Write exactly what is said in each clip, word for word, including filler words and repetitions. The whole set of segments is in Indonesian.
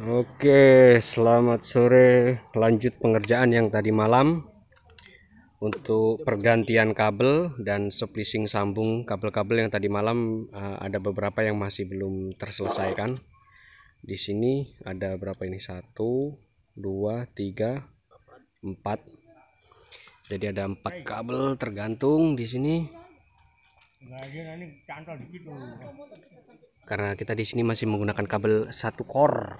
Oke, selamat sore. Lanjut pengerjaan yang tadi malam untuk pergantian kabel dan splicing sambung kabel-kabel yang tadi malam. Uh, ada beberapa yang masih belum terselesaikan. Di sini ada berapa ini? Satu, dua, tiga, empat. Jadi ada empat kabel tergantung di sini. Karena kita di sini masih menggunakan kabel satu core.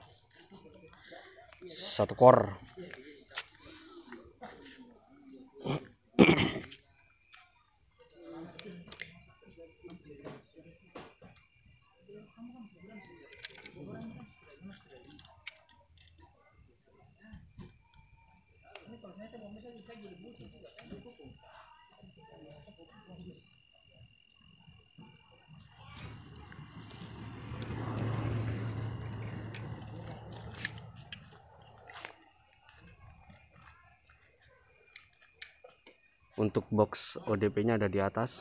Satu core. Untuk box O D P-nya ada di atas.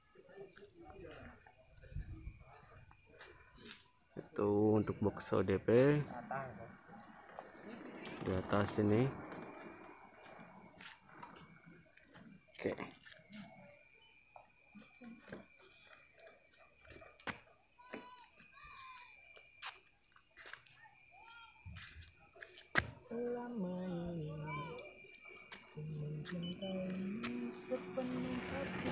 Itu untuk box O D P di atas ini. Oke. Selama ini ku mencintaimu sepenuh hati.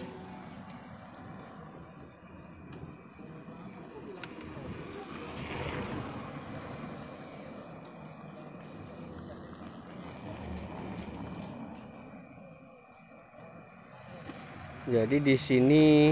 Jadi di sini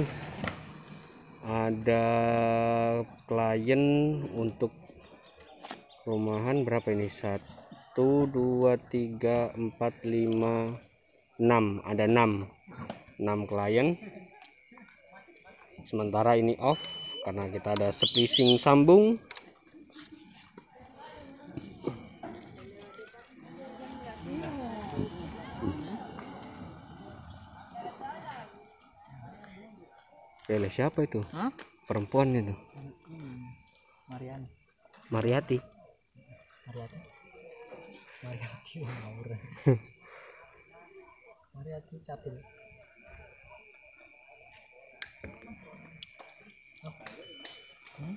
ada klien untuk rumahan berapa ini? Satu, dua, tiga, empat, lima, enam. Ada enam, enam klien. Sementara ini off karena kita ada splicing sambung. Ele siapa itu? Hah? Perempuan itu? Mariani. Mariati. Mariati. Mariati ngawur. Mariati capil. Oh. Hmm?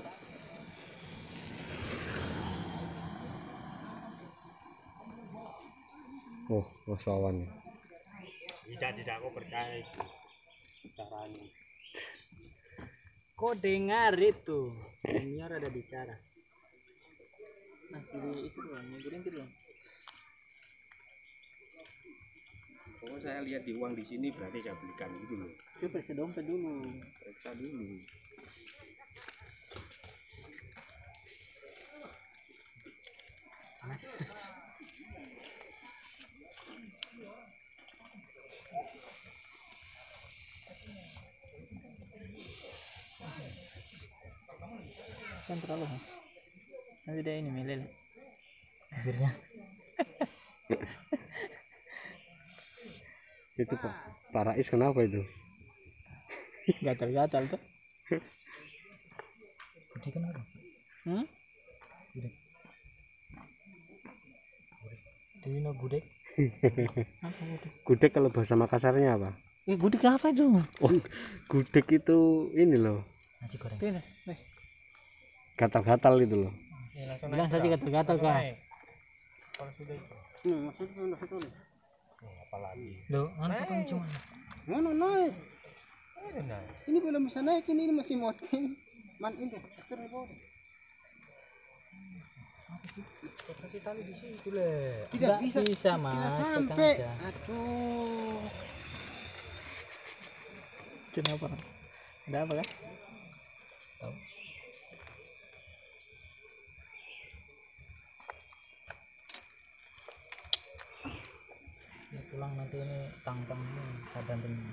Oh, wasawan. Tidak, tidak, aku percaya itu caranya. Kok dengar itu? Junior ada bicara. Mas beli itu doang, nyegurin itu doang. Oh, saya lihat di uang di sini berarti saya belikan gitu loh. Coba periksa dompet dulu. Periksa dulu. Mas. Kan terlalu mas. Nanti dia ini meleleh akhirnya. Itu Pak, Pak Rais kenapa itu? Gatal-gatal tuh. Gede kenapa? Hmm? Gudeg. Dino gudeg. Apa gudeg? Gudeg kalau bahasa Makassarnya apa? Eh, gudeg apa itu? Oh, gudeg itu ini loh. Nasi goreng. Pina, Gatal-gatal itu loh. bilang saja gatal-gatal kak. Kalau sudah itu. Hmm, maksudnya nasi goreng. Oh, apalagi. Loh, mana potong cuma? Mana naik? Ini nah. Ini belum bisa naik, ini, ini masih moting. Man ini, pastor boleh. Kasih tali di situ le. Tidak Nggak bisa, bisa, tidak Mas. sampai. Tekan aja. Aduh. Kenapa? Ada apa kan? Tahu. Ya, tulang nanti ini tangkang ini sadar ini.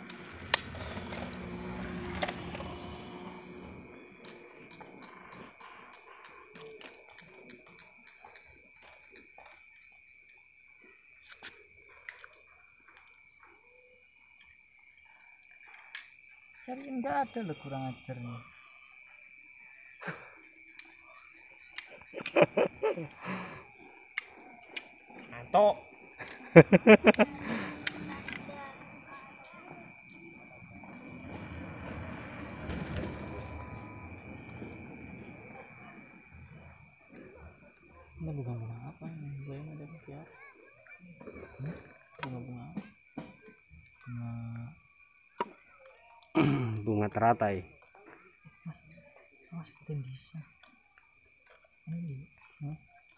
Cari enggak ada loh, kurang ajar nih. Antok. Ini bunga-bunga apa nih? Saya ada ya. Bunga-bunga. Bunga Bunga teratai. Mas. Mas ikutin bisa. Ini. Hmm?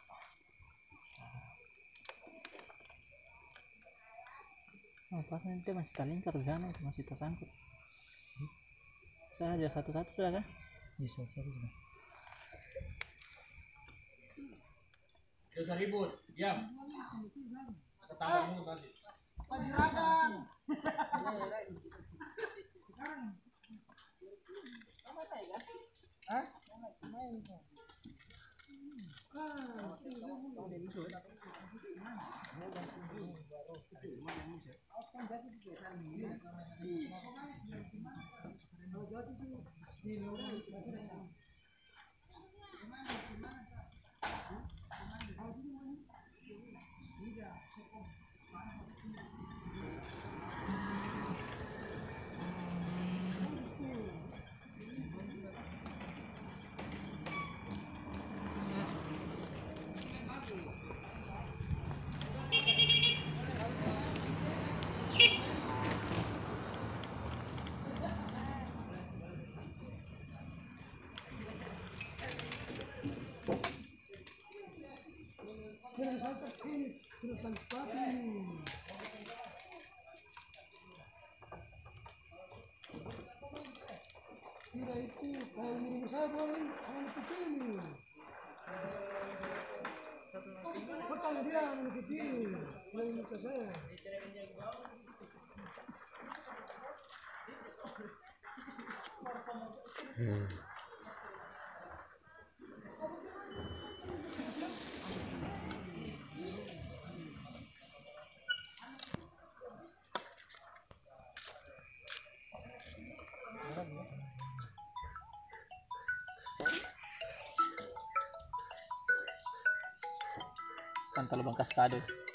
Oh, pas nanti masih terlingkar sana itu masih tersangkut. Saja satu-satu sudah kah? Bisa satu sudah. Dosa ribut, diam. Ketawa mulu nanti. Hmm. Pantai Lubang Kaskade.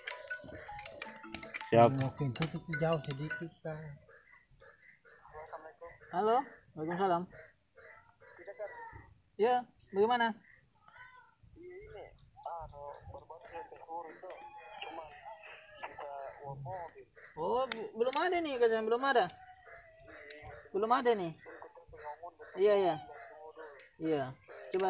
Siap. Mungkin itu jauh sedikit kan. Halo, waalaikumsalam. Ya, bagaimana? Oh, b- belum ada nih, katanya belum ada. Belum ada nih. Iya, iya. Iya. Coba.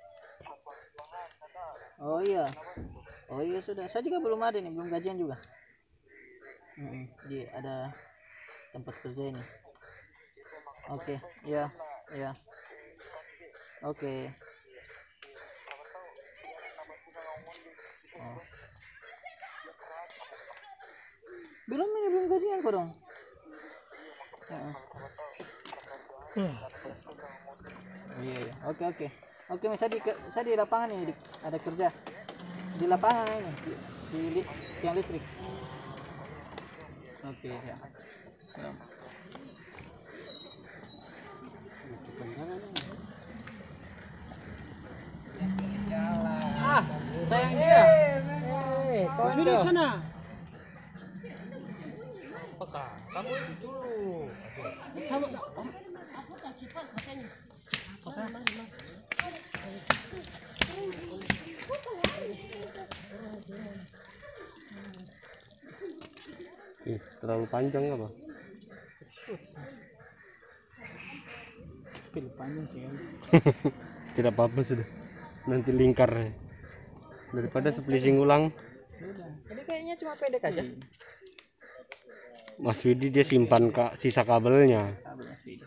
Oh iya. Oh iya sudah. Saya juga belum ada nih, belum gajian juga. Mm-mm. Jadi ada tempat kerja ini. Oke, iya, iya. Oke. Oh. Belum ini belum gajian kok dong. Heeh. Oh, iya iya. Oke oke. Oke, Mas, saya di ke- saya di lapangan ini di- ada kerja. Di lapangan ini di, di li- tiang listrik. Oke, ya. Ya. Ah, sayang dia. Mas Widi sana. Kamu itu dulu. Sama. Ih, terlalu panjang apa? Pilih panjang sih kan. Tidak apa-apa sudah. Nanti lingkar daripada splicing ulang. Sudah. Ini kayaknya cuma pendek aja. Mas Widi dia simpan kak sisa kabelnya. Kabelnya sih.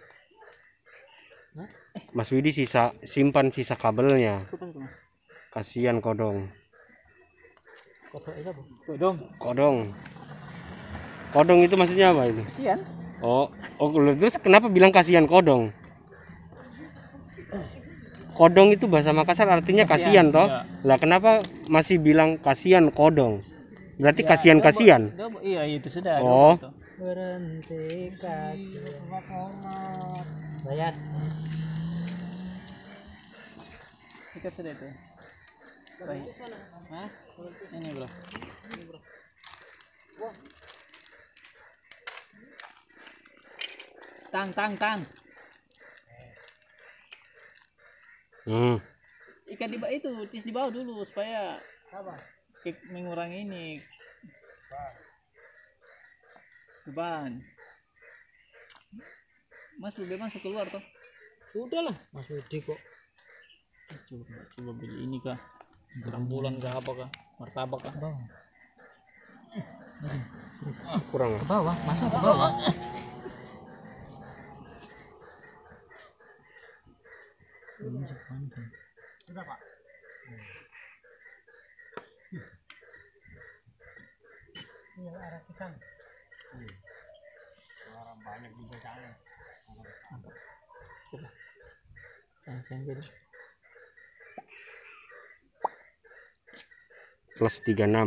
Mas Widi sisa simpan sisa kabelnya. Apa itu, Mas? Kasihan kodong. Kodok itu apa? Kodong. Kodong. Kodong itu maksudnya apa itu? Kasihan. Oh, oh terus kenapa bilang kasihan kodong? Kodong itu bahasa Makassar artinya kasihan, toh. Iya. Lah kenapa masih bilang kasihan kodong? Berarti Ya, kasihan-kasihan. double- double- Iya, itu sudah. Oh. double tuh. Berhenti kasih. Bayar. Itu sudah itu. Baik. Hah? Ini bro. Tang tang tang. Hmm. Ikan di bawah itu, tis di bawah dulu supaya ke- mengurangi ini beban. Mas udah masuk keluar toh? Sudah lah, Mas Budi kok. Coba, coba beli ini kah? Kerambulan kah apa kah? Martabak kah? Bawah. Ah, kurang. Ke bawah, masuk ke bawah. Ini sepanas ya. Ini arah ke sana. Coba. Sayang-sayang jadi. Plus tiga puluh enam.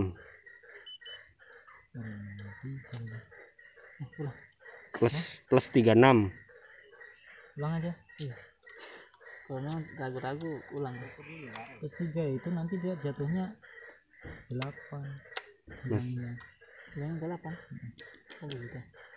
Plus plus tiga puluh enam. Ulang aja. Iya. Kalau memang ragu-ragu ulang. Terus tiga itu nanti dia jatuhnya delapan. Mas. Hilangnya. Yang delapan. Oh begitu.